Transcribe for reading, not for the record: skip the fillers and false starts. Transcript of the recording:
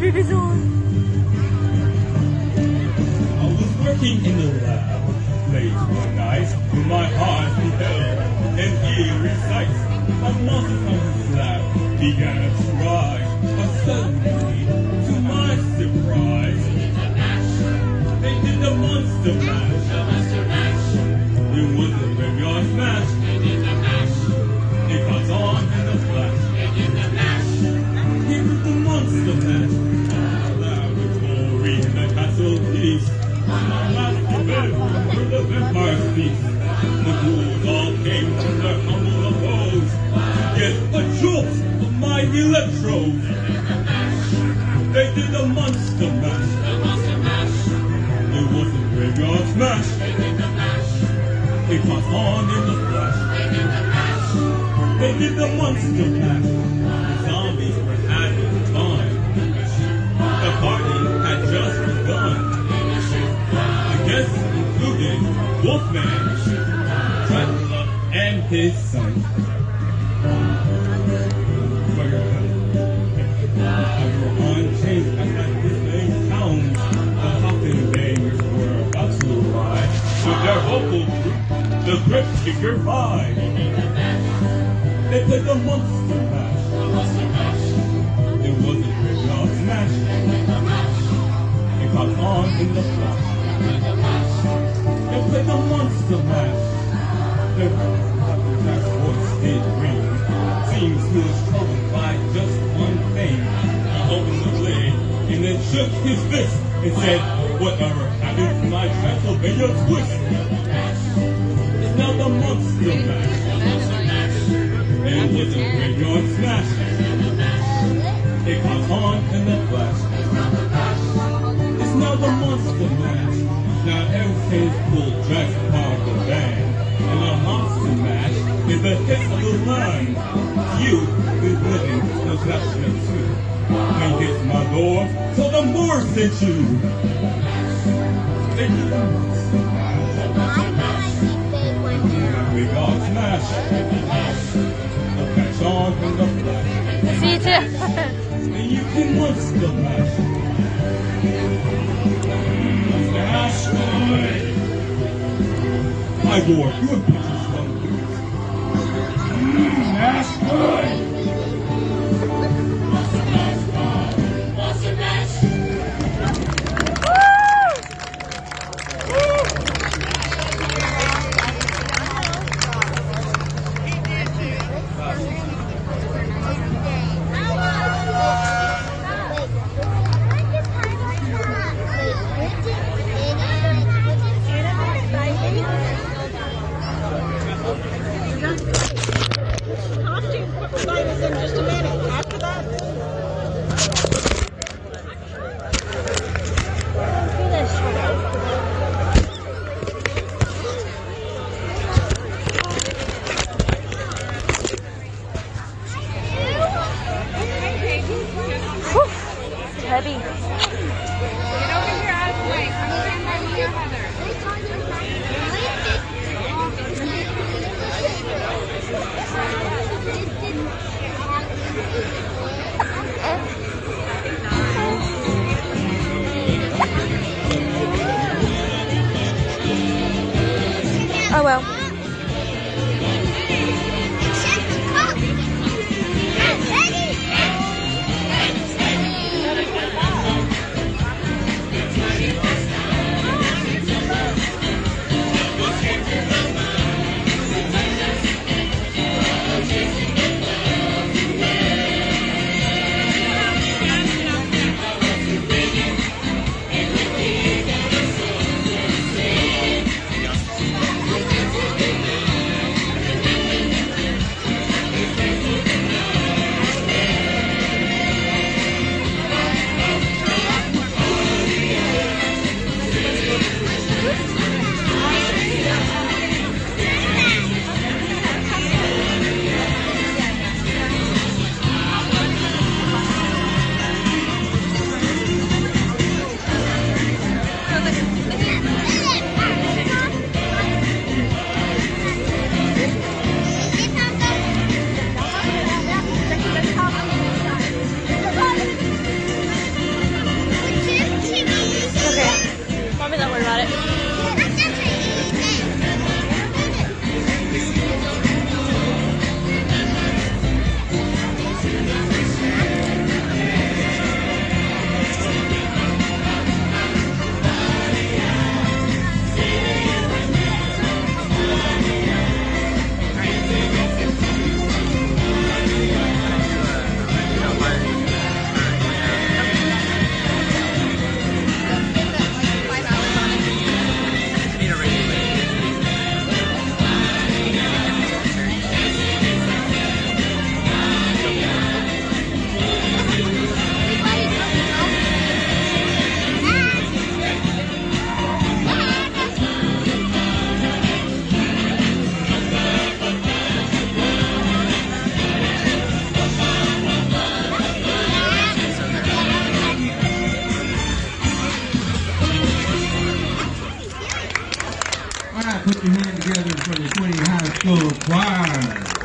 it is on. I was working in the lab late one night when my eyes beheld an eerie sight. A monster from the slab began to try, but suddenly, to my surprise, they did the monster mash. It was a graveyard smash. It caught on in the flash. It was the monster mash. Laboratory in the castle piece. My master bed where the vampire speaks. The ghouls all came from their humble abodes to get a jolt of my electrodes. They did the monster mash. It was a graveyard smash. It caught on in the flash. They did the monster mash. The zombies were having fun. The party had just begun. The guests included Wolfman, Dracula, and his son. I grew unchanged as at this main town. The coffin bangers were about to arrive with their vocal group, the Crypt Kicker 5. They played the monster mash. It was a graveyard smash. It caught on in the flash. They played the monster mash. Their Jack's voice did ring. Seems he was troubled by just one thing. He opened the lid and then shook his fist and said, "Whatever happened to my Transylvania twist?" It's now the monster mash. It was a graveyard smash. It caught on in the flash. It's now the monster mash. Now everything's pulled Drax apart the band. And the monster mash is the hit of the line. You is living no collection too. When you hit my door, so the more sent you. They do the monster mash. Graveyard smash. On from the flash. See you too. And you can monster mash. Mash good. My lord, you have pictures from me. Mash good. Monster mash. Heavy. Get over here out of the way. Come stand by me or Heather. Oh well. School Choir.